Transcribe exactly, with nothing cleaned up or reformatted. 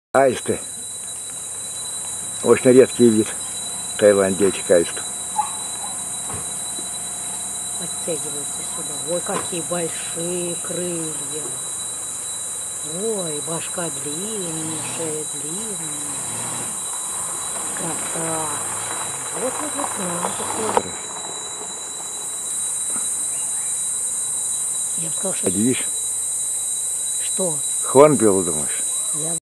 Аисты. Очень редкий вид в Таиланде этих аистов. Подтягиваются сюда. Ой, какие большие крылья. Ой, башка длинная, шея длинная. Красавцы. Вот, вот, вот, нам такой. Я бы сказала, что... Видишь? Что? Хорнбилл, думаешь? Я